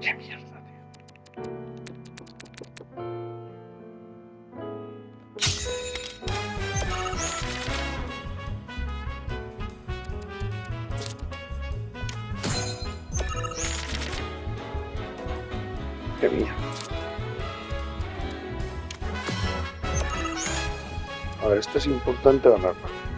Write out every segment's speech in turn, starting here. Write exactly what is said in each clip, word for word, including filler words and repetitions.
Qué mierda, tío. Qué mierda. A ver, esto es importante ganarlo.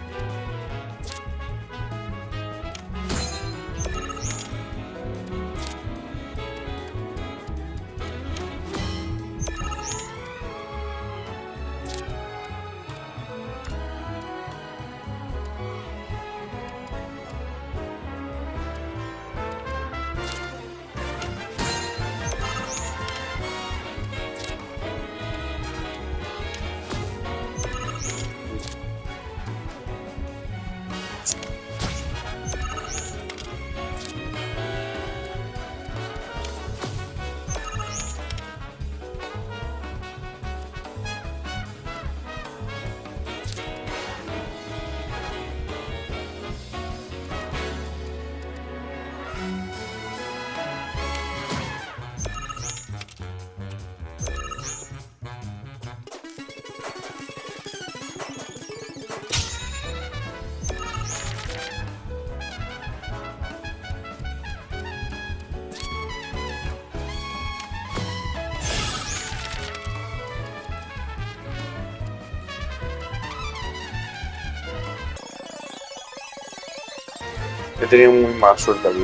He tenido muy mala suerte aquí.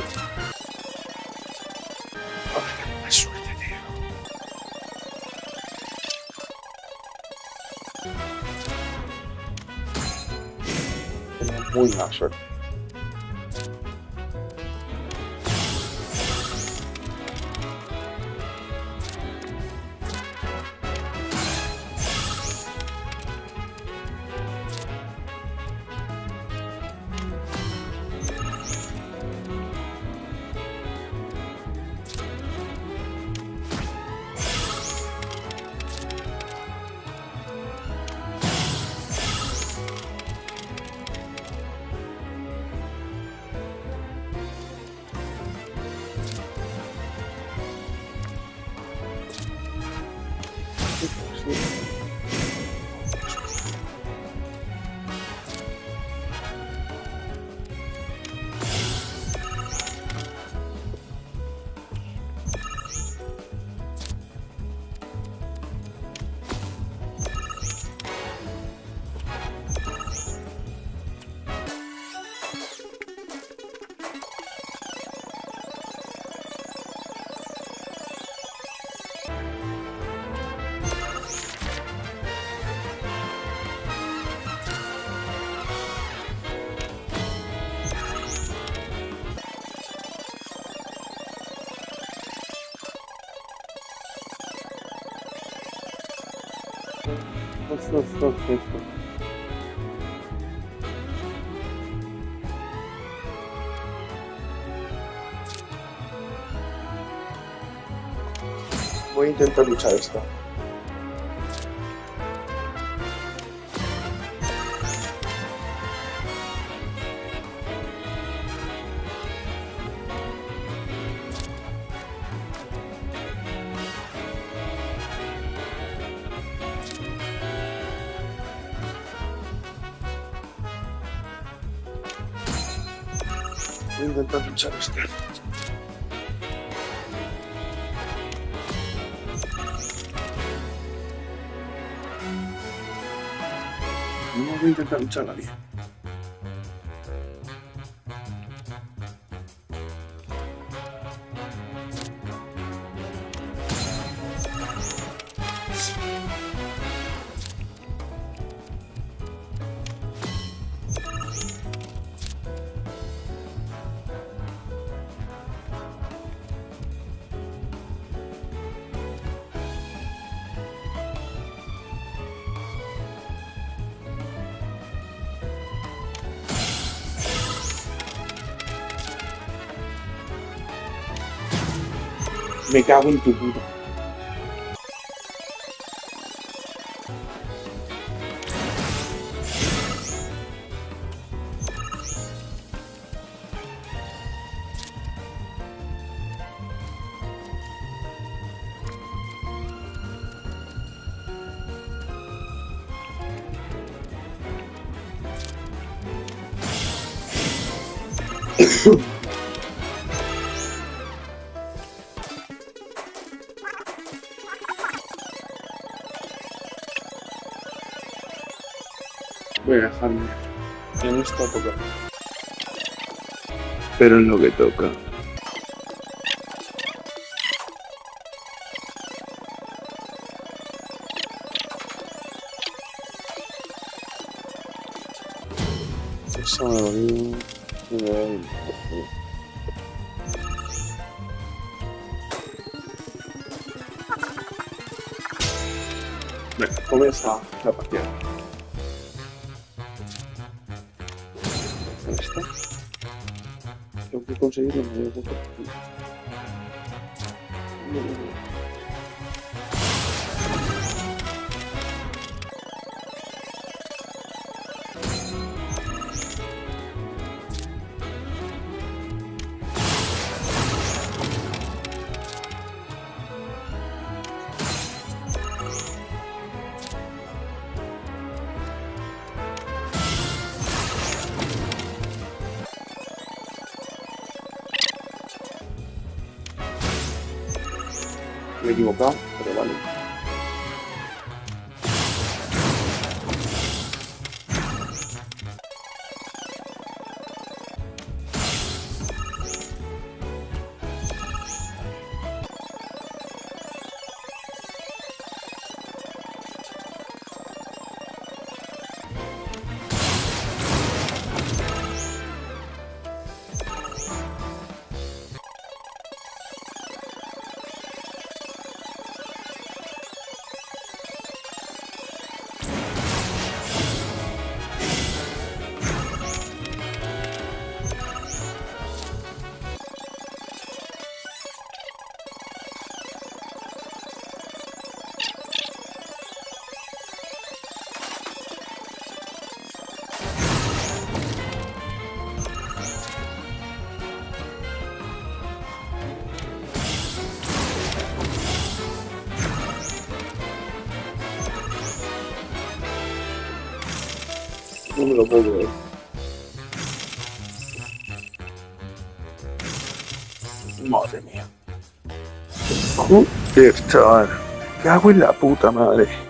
Ay, qué mala suerte, tío. He tenido muy mala suerte. Voy a intentar luchar esta. Voy a intentar luchar esta. No voy a intentar luchar a nadie. Me cago en tu puta. Voy a dejarme en esta época. Pero es lo que toca. Esa me dolió. Me dolió. Venga, comienza la partida. Ahí está. Tengo que conseguir el mayor punto posible. Me he equivocado, pero vale. No me lo puedo creer. Madre mía. Joder, chaval. ¿Qué hago en la puta madre?